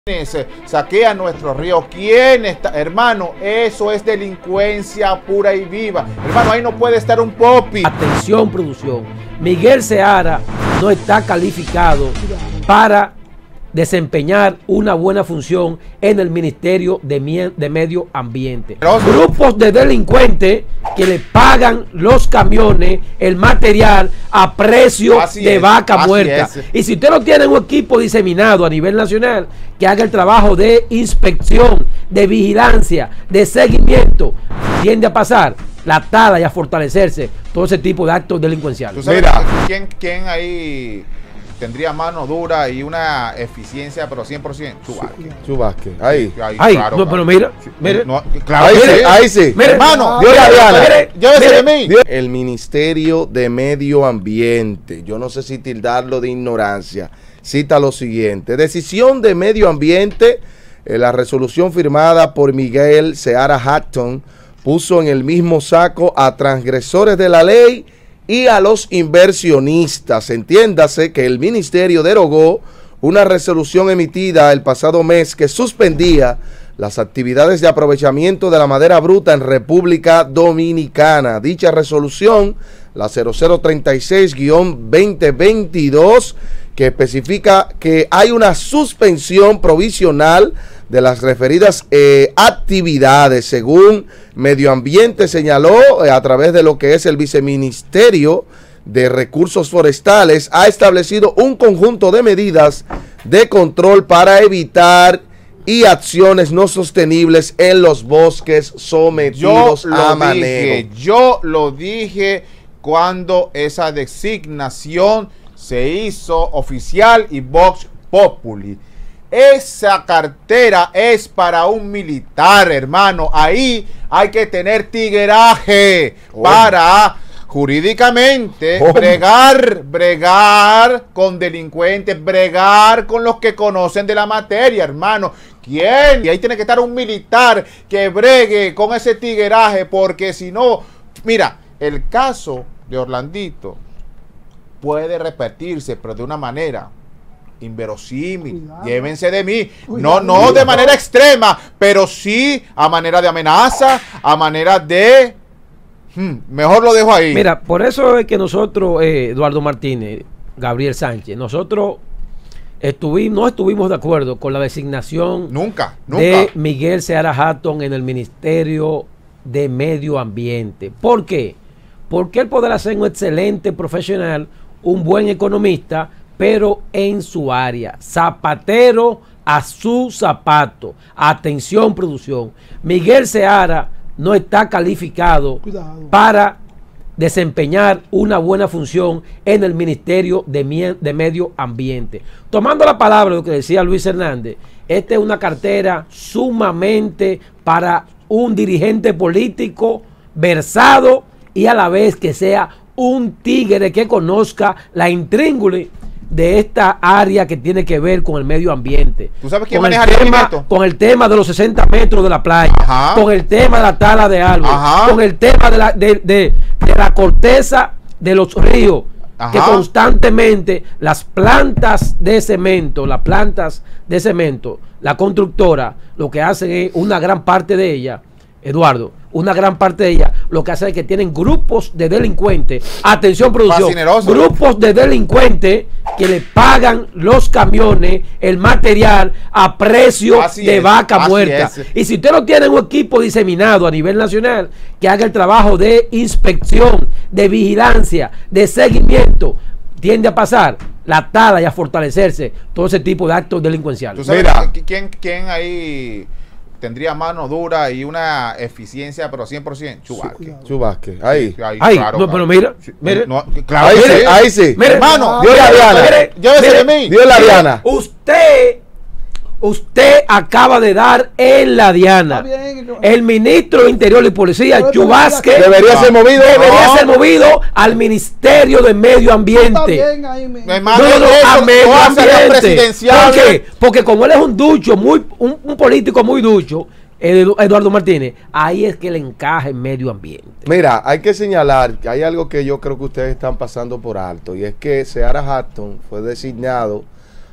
Saquean nuestros ríos. ¿Quién está? Hermano, eso es delincuencia pura y viva. Hermano, ahí no puede estar un popi. Atención, producción. Miguel Seara no está calificado para desempeñar una buena función en el Ministerio de Medio Ambiente. Grupos de delincuentes que le pagan los camiones, el material a precio de vaca muerta. Y si usted no tiene un equipo diseminado a nivel nacional que haga el trabajo de inspección, de vigilancia, de seguimiento, tiende a pasar la tala y a fortalecerse todo ese tipo de actos delincuenciales. ¿Tú sabes quién ahí tendría mano dura y una eficiencia, pero 100%? Chubasque. Ahí. Claro, no, pero mira. No, claro, ahí sí. Mire, hermano, Dios la Diana. Llévese de mí. El Ministerio de Medio Ambiente, yo no sé si tildarlo de ignorancia, cita lo siguiente: decisión de Medio Ambiente, la resolución firmada por Miguel Seara Hatton puso en el mismo saco a transgresores de la ley y a los inversionistas. Entiéndase que el ministerio derogó una resolución emitida el pasado mes que suspendía las actividades de aprovechamiento de la madera bruta en República Dominicana. Dicha resolución, la 0036-2022, que especifica que hay una suspensión provisional de las referidas actividades. Según Medio Ambiente señaló, a través de lo que es el Viceministerio de Recursos Forestales, ha establecido un conjunto de medidas de control para evitar y acciones no sostenibles en los bosques sometidos a manejo. Yo lo dije cuando esa designación se hizo oficial y Vox Populi. Esa cartera es para un militar, hermano. Ahí hay que tener tigueraje para jurídicamente bregar con delincuentes, bregar con los que conocen de la materia, hermano. ¿Quién? Y ahí tiene que estar un militar que bregue con ese tigueraje, porque si no, mira, el caso de Orlandito puede repetirse, pero de una manera inverosímil. Llévense de mí. No de manera extrema, pero sí a manera de amenaza, a manera de... mejor lo dejo ahí. Mira, por eso es que nosotros, Eduardo Martínez, Gabriel Sánchez, nosotros no estuvimos de acuerdo con la designación nunca de Miguel Seara Hatton en el Ministerio de Medio Ambiente. ¿Por qué? Porque él podrá ser un excelente profesional, un buen economista, pero en su área, zapatero a su zapato. Atención, producción. Miguel Seara no está calificado para desempeñar una buena función en el Ministerio de Medio Ambiente. Tomando la palabra de lo que decía Luis Hernández, esta es una cartera sumamente para un dirigente político versado y a la vez que sea un tigre que conozca la intríngulis de esta área que tiene que ver con el medio ambiente. ¿Tú sabes quién maneja esto? Con el tema de los 60 metros de la playa, con el tema de la tala de árboles, con el tema de la corteza de los ríos, que constantemente las plantas de cemento, la constructora, lo que hacen es una gran parte de ella, Eduardo, una gran parte de ella, lo que hace es que tienen grupos de delincuentes, atención producción, grupos de delincuentes que le pagan los camiones, el material a precio de vaca muerta. Y si usted no tiene un equipo diseminado a nivel nacional que haga el trabajo de inspección, de vigilancia, de seguimiento, tiende a pasar la tala y a fortalecerse todo ese tipo de actos delincuenciales. ¿Tú sabes quién ahí tendría mano dura y una eficiencia, pero 100%? Chubasque. Ahí. Claro, no, pero mira. Ahí sí. Mire, hermano, Dios la Diana. Llévese de mí. Dios la Diana. Usted acaba de dar en la diana. El ministro de Interior y Policía, Chubasque, debería ser movido al Ministerio de Medio Ambiente. A medio ambiente. ¿Por qué? Porque como él es un ducho, un político muy ducho, Eduardo Martínez, ahí es que le encaja en medio ambiente. Mira, hay que señalar que hay algo que yo creo que ustedes están pasando por alto, y es que Seara Hatton fue designado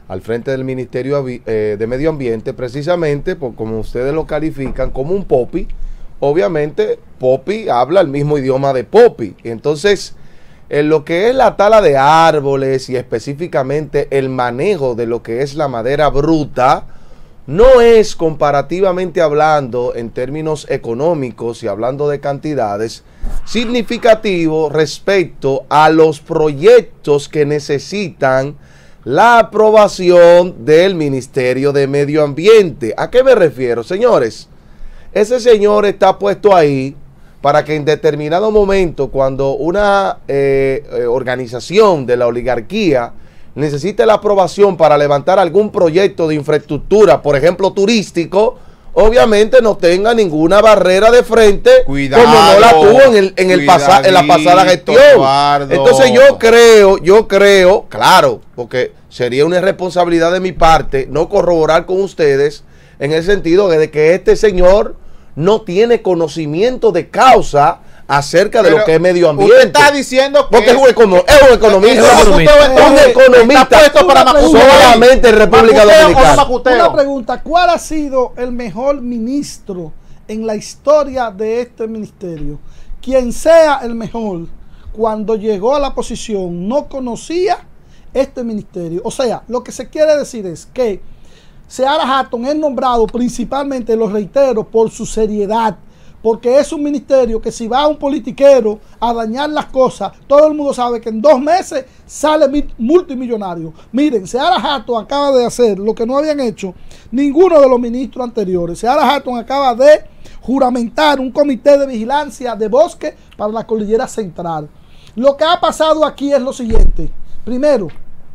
al frente del Ministerio de Medio Ambiente, precisamente por como ustedes lo califican como un popi. Obviamente popi habla el mismo idioma de popi, entonces en lo que es la tala de árboles y específicamente el manejo de lo que es la madera bruta, no es, comparativamente hablando en términos económicos y hablando de cantidades, significativo respecto a los proyectos que necesitan la aprobación del Ministerio de Medio Ambiente. ¿A qué me refiero, señores? Ese señor está puesto ahí para que en determinado momento, cuando una organización de la oligarquía necesite la aprobación para levantar algún proyecto de infraestructura, por ejemplo turístico, obviamente no tenga ninguna barrera de frente, cuidado, como no la tuvo en la pasada gestión. Eduardo. Entonces yo creo, claro, porque sería una irresponsabilidad de mi parte no corroborar con ustedes en el sentido de que este señor no tiene conocimiento de causa acerca de lo que es medio ambiente. Usted está diciendo que porque es un economista. Un economista solamente en República Dominicana. Una pregunta, ¿cuál ha sido el mejor ministro en la historia de este ministerio? Quien sea el mejor, cuando llegó a la posición no conocía este ministerio. O sea, lo que se quiere decir es que Seara Hatton es nombrado principalmente, lo reitero, por su seriedad, porque es un ministerio que si va un politiquero a dañar las cosas, todo el mundo sabe que en 2 meses sale multimillonario. Miren, Seara Hatton acaba de hacer lo que no habían hecho ninguno de los ministros anteriores. Seara Hatton acaba de juramentar un comité de vigilancia de bosque para la cordillera central. Lo que ha pasado aquí es lo siguiente. Primero,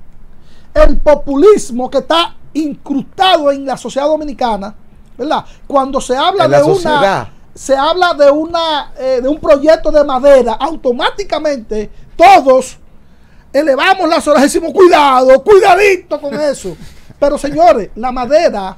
el populismo que está incrustado en la sociedad dominicana, ¿verdad? Cuando se habla de un proyecto de madera, automáticamente todos elevamos las orejas y decimos cuidadito con eso. Pero señores, la madera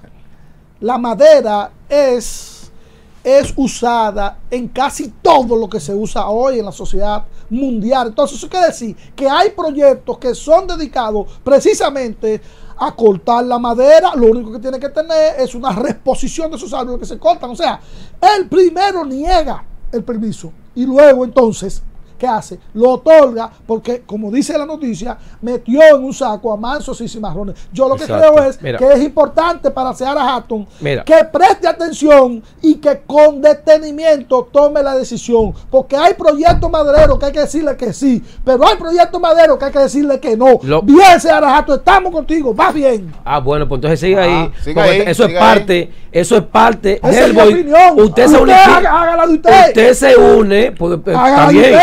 es usada en casi todo lo que se usa hoy en la sociedad mundial. Entonces eso quiere decir que hay proyectos que son dedicados precisamente a cortar la madera. Lo único que tiene que tener es una reposición de esos árboles que se cortan. O sea, él primero niega el permiso y luego entonces, ¿qué hace? Lo otorga porque, como dice la noticia, metió en un saco a mansos y cimarrones. Yo lo que creo es que es importante para Seara Hatton que preste atención y que con detenimiento tome la decisión, porque hay proyectos madereros que hay que decirle que sí, pero hay proyectos madereros que hay que decirle que no. Bien, Seara Hatton, estamos contigo, va bien. Ah, bueno, pues entonces sigue ahí. Eso es parte del opinión. Usted se une, pues, está bien.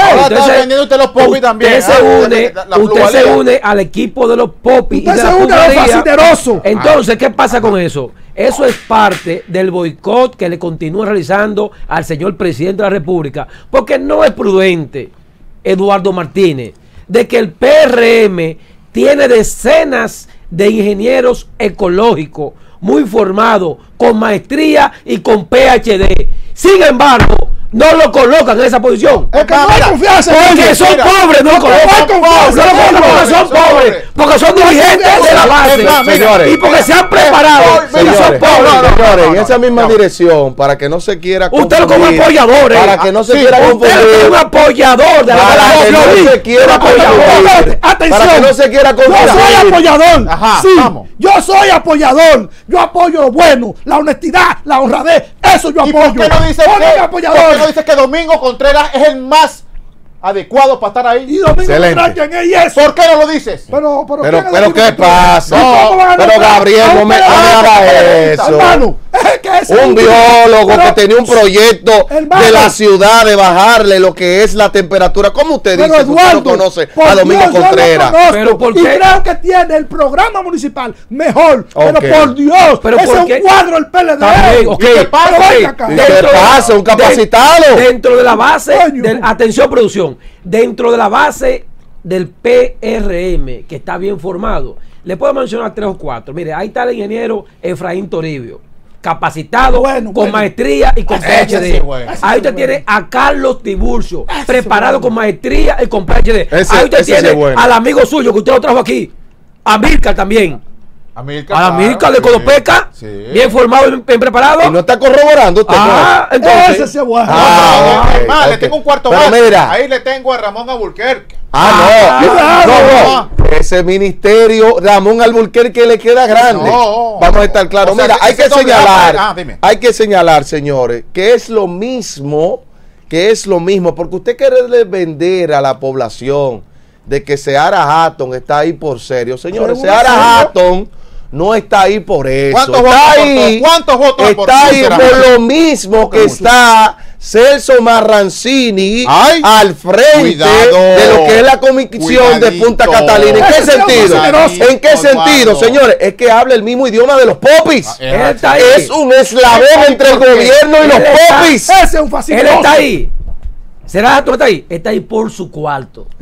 Usted se une al equipo de los popis. Usted se une a los fascinerosos. Entonces, ¿qué pasa con eso? Eso es parte del boicot que le continúa realizando al señor presidente de la República, porque no es prudente, Eduardo Martínez, de que el PRM tiene decenas de ingenieros ecológicos muy formados, con maestría y con PhD. Sin embargo, no lo colocan en esa posición. Porque no hay confianza. Porque son pobres, no lo colocan. Porque son pobres. Porque son dirigentes de la base. Y porque se han preparado. Señores, y esa misma dirección, para que no se quiera confundir. Usted como apoyadores. Para que no se quiera confundir. Usted es un apoyador de la base. Para que no se quiera confundir. Atención. Para que no se quiera confundir. Yo soy apoyador. Sí, yo soy apoyador. Yo apoyo lo bueno, la honestidad, la honradez. Eso yo apoyo. ¿Por qué no dice no dices que Domingo Contreras es el más adecuado para estar ahí? Y Domingo Contreras, ¿quién es eso? ¿Por qué no lo dices? Pero ¿qué pasa? Pero Gabriel, no me haga eso. Hermano, un biólogo que tenía un proyecto de la ciudad de bajarle lo que es la temperatura. ¿Cómo usted dice que usted no conoce a Domingo Contreras? Pero ¿por qué? Y creo que tiene el programa municipal mejor. Pero por Dios, ese es un cuadro del PLD. ¿Qué pasa? Un capacitado. Dentro de la base, atención producción, dentro de la base del PRM, que está bien formado, le puedo mencionar 3 o 4. Mire, ahí está el ingeniero Efraín Toribio, capacitado, con maestría y con PhD. Ahí usted tiene a Carlos Tiburcio, preparado con maestría y con PhD. Ahí usted tiene al amigo suyo que usted lo trajo aquí, a Milcar también, A Amílcar de Codopeca, Sí. bien formado, bien preparado. Y no está corroborando usted. Ah, ¿no? entonces. Ese sí es bueno. Ok, Más, le ok. tengo un cuarto Pero más. mira. Ahí le tengo a Ramón Alburquerque. No. Ese ministerio, Ramón Alburquerque le queda grande. No. Vamos a estar claros. O sea, Mira, que hay ese que doble señalar, A, dime. hay que señalar, señores, que es lo mismo, porque usted quiere vender a la población de que Seara Hatton está ahí por serio. Señores, ¿Seguro? Seara Hatton no está ahí por eso. ¿Cuántos Está votos ahí, aportó? ¿Cuántos votos aportó está ahí Seara por Hatton? lo mismo que está Celso Marrancini Ay, al frente cuidado. de lo que es la comisión de Punta Cuidadito. Catalina. ¿En qué Ese es un sentido? generoso. ¿En qué sentido, Eduardo. señores? Es que habla el mismo idioma de los popis. Él está ahí. Es un eslabón entre el gobierno y los Él está- popis. Ese es un Él fascinoso. está ahí. ¿Será Hatton está ahí? Está ahí por su cuarto.